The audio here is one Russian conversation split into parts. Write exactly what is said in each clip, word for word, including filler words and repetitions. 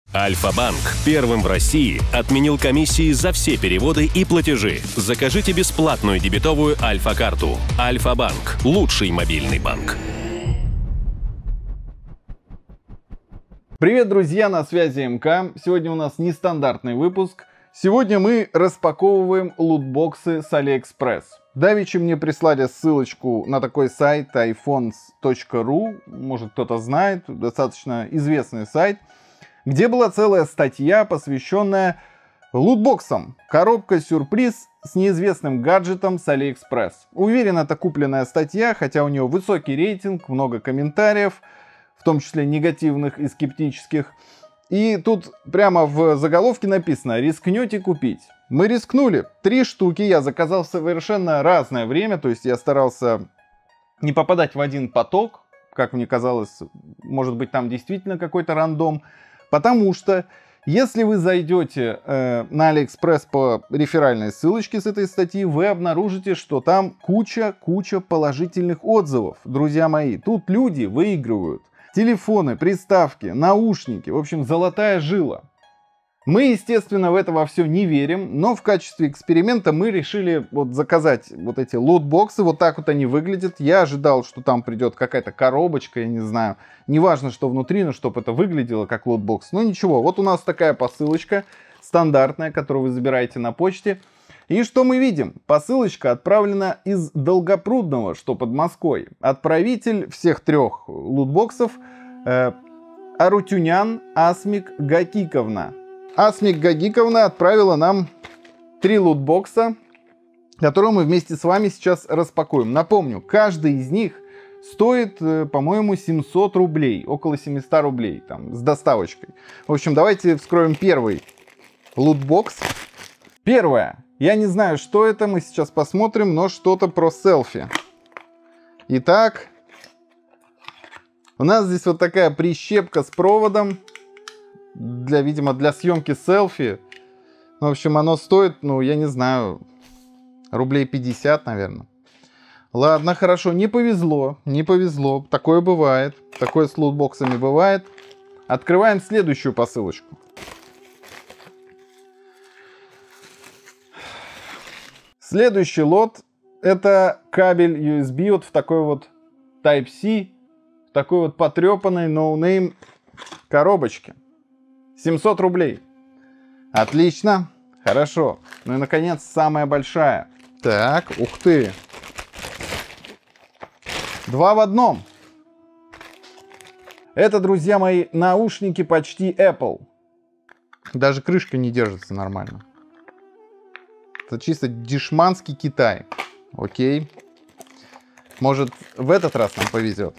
Альфа-банк первым в России отменил комиссии за все переводы и платежи. Закажите бесплатную дебетовую Альфа-карту. Альфа-банк – лучший мобильный банк. Привет, друзья, на связи МК. Сегодня у нас нестандартный выпуск. Сегодня мы распаковываем лутбоксы с Алиэкспресс. Давеча мне прислали ссылочку на такой сайт ай фонс точка ру. Может, кто-то знает, достаточно известный сайт, где была целая статья, посвященная лутбоксам. Коробка-сюрприз с неизвестным гаджетом с Алиэкспресс. Уверен, это купленная статья, хотя у нее высокий рейтинг, много комментариев, в том числе негативных и скептических. И тут прямо в заголовке написано: рискнете купить. Мы рискнули. Три штуки я заказал в совершенно разное время, то есть я старался не попадать в один поток, как мне казалось, может быть там действительно какой-то рандом. Потому что, если вы зайдете э, на Алиэкспресс по реферальной ссылочке с этой статьи, вы обнаружите, что там куча-куча положительных отзывов. Друзья мои, тут люди выигрывают телефоны, приставки, наушники. В общем, золотая жила. Мы, естественно, в это во все не верим, но в качестве эксперимента мы решили вот заказать вот эти лутбоксы. Вот так вот они выглядят. Я ожидал, что там придет какая-то коробочка, я не знаю. Неважно, что внутри, но чтобы это выглядело как лутбокс. Но ничего, вот у нас такая посылочка стандартная, которую вы забираете на почте. И что мы видим? Посылочка отправлена из Долгопрудного, что под Москвой. Отправитель всех трех лутбоксов э, Арутюнян Асмик Гакиковна. Асмик Гагиковна отправила нам три лутбокса, которые мы вместе с вами сейчас распакуем. Напомню, каждый из них стоит, по-моему, семьсот рублей, около семьсот рублей, там, с доставочкой. В общем, давайте вскроем первый лутбокс. Первое. Я не знаю, что это, мы сейчас посмотрим, но что-то про селфи. Итак, у нас здесь вот такая прищепка с проводом. Для, видимо, для съемки селфи. В общем, оно стоит, ну, я не знаю, рублей пятьдесят, наверное. Ладно, хорошо, не повезло, не повезло. Такое бывает, такое с лутбоксами бывает. Открываем следующую посылочку. Следующий лот — это кабель ю эс би вот в такой вот Type-C, в такой вот потрепанной ноунейм коробочке. семьсот рублей. Отлично. Хорошо. Ну и, наконец, самая большая. Так, ух ты. Два в одном. Это, друзья мои, наушники почти Apple. Даже крышка не держится нормально. Это чисто дешманский Китай. Окей. Может, в этот раз нам повезет.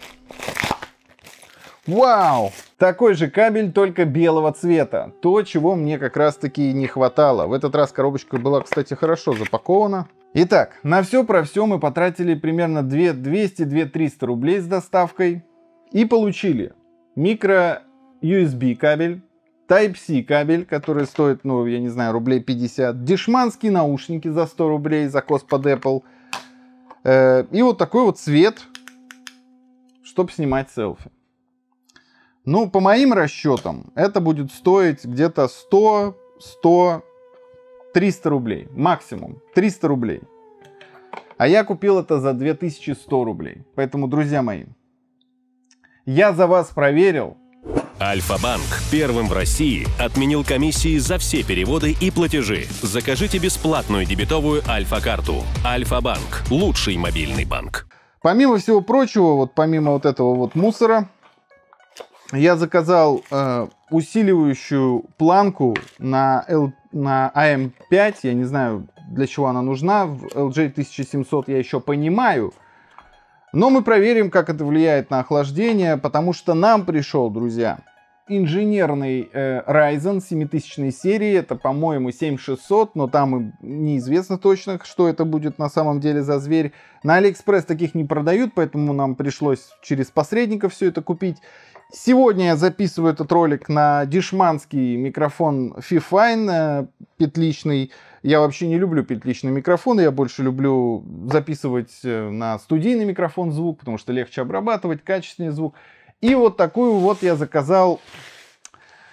Вау! Такой же кабель, только белого цвета. То, чего мне как раз таки не хватало. В этот раз коробочка была, кстати, хорошо запакована. Итак, на все про все мы потратили примерно двести — две тысячи триста рублей с доставкой. И получили микро ю эс би кабель, Type-C кабель, который стоит, ну, я не знаю, рублей пятьдесят. Дешманские наушники за сто рублей, заказ под Apple. Э, и вот такой вот цвет, чтобы снимать селфи. Ну, по моим расчетам, это будет стоить где-то сто, сто, триста рублей. Максимум триста рублей. А я купил это за две тысячи сто рублей. Поэтому, друзья мои, я за вас проверил. Альфа-банк первым в России отменил комиссии за все переводы и платежи. Закажите бесплатную дебетовую Альфа-карту. Альфа-банк – лучший мобильный банк. Помимо всего прочего, вот помимо вот этого вот мусора, я заказал э, усиливающую планку на, L, на а эм пять. Я не знаю, для чего она нужна. В эл джей тысяча семьсот я еще понимаю. Но мы проверим, как это влияет на охлаждение, потому что нам пришел, друзья, инженерный э, Ryzen семитысячной серии. Это, по-моему, семь тысяч шестьсот, но там неизвестно точно, что это будет на самом деле за зверь. На Алиэкспресс таких не продают, поэтому нам пришлось через посредников все это купить. Сегодня я записываю этот ролик на дешманский микрофон Fifine петличный. Я вообще не люблю петличные микрофоны, я больше люблю записывать на студийный микрофон звук, потому что легче обрабатывать, качественный звук. И вот такую вот я заказал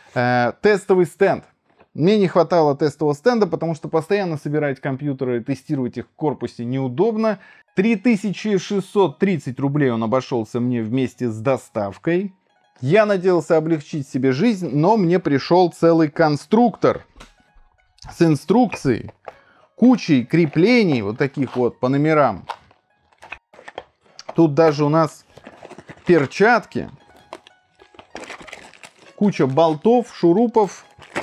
Э, тестовый стенд. Мне не хватало тестового стенда, потому что постоянно собирать компьютеры, тестировать их в корпусе неудобно. три тысячи шестьсот тридцать рублей он обошелся мне вместе с доставкой. Я надеялся облегчить себе жизнь, но мне пришел целый конструктор с инструкцией, кучей креплений, вот таких вот по номерам. Тут даже у нас перчатки, куча болтов, шурупов.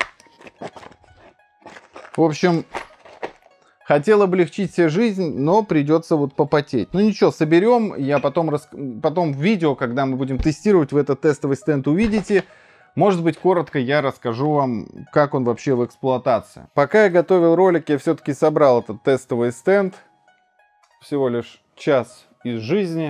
В общем, хотел облегчить себе жизнь, но придется вот попотеть. Ну ничего, соберем. Я потом, рас... потом в видео, когда мы будем тестировать, в этот тестовый стенд увидите. Может быть, коротко я расскажу вам, как он вообще в эксплуатации. Пока я готовил ролик, я все-таки собрал этот тестовый стенд. Всего лишь час из жизни.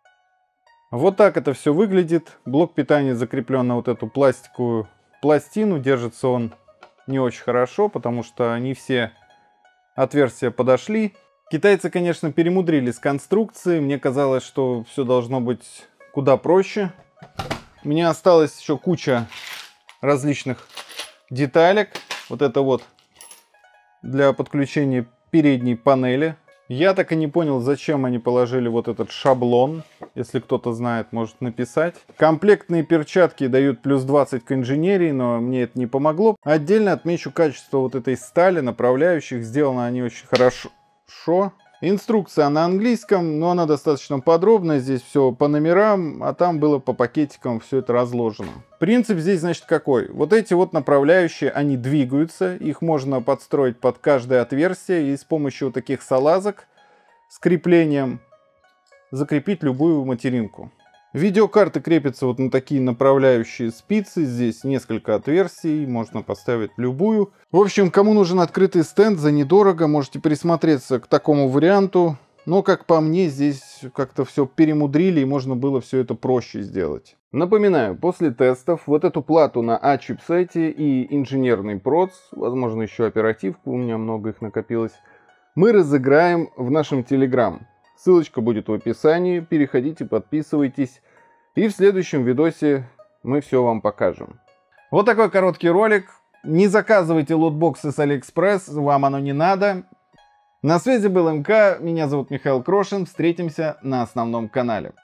Вот так это все выглядит. Блок питания закреплен на вот эту пластиковую пластину. Держится он не очень хорошо, потому что не все отверстия подошли. Китайцы, конечно, перемудрили с конструкцией. Мне казалось, что все должно быть куда проще. У меня осталась еще куча различных деталек. Вот это вот для подключения передней панели. Я так и не понял, зачем они положили вот этот шаблон. Если кто-то знает, может написать. Комплектные перчатки дают плюс двадцать к инженерии, но мне это не помогло. Отдельно отмечу качество вот этой стали, направляющих. Сделаны они очень хорошо. Инструкция на английском, но она достаточно подробная. Здесь все по номерам, а там было по пакетикам все это разложено. Принцип здесь, значит, какой? Вот эти вот направляющие, они двигаются. Их можно подстроить под каждое отверстие и с помощью вот таких салазок с креплением закрепить любую материнку. Видеокарты крепятся вот на такие направляющие спицы. Здесь несколько отверстий, можно поставить любую. В общем, кому нужен открытый стенд за недорого, можете присмотреться к такому варианту. Но, как по мне, здесь как-то все перемудрили, и можно было все это проще сделать. Напоминаю, после тестов вот эту плату на А-чипсете и инженерный проц, возможно, еще оперативку, у меня много их накопилось, мы разыграем в нашем Telegram. Ссылочка будет в описании, переходите, подписывайтесь. И в следующем видосе мы все вам покажем. Вот такой короткий ролик. Не заказывайте лутбоксы с Алиэкспресс, вам оно не надо. На связи был МК, меня зовут Михаил Крошин, встретимся на основном канале.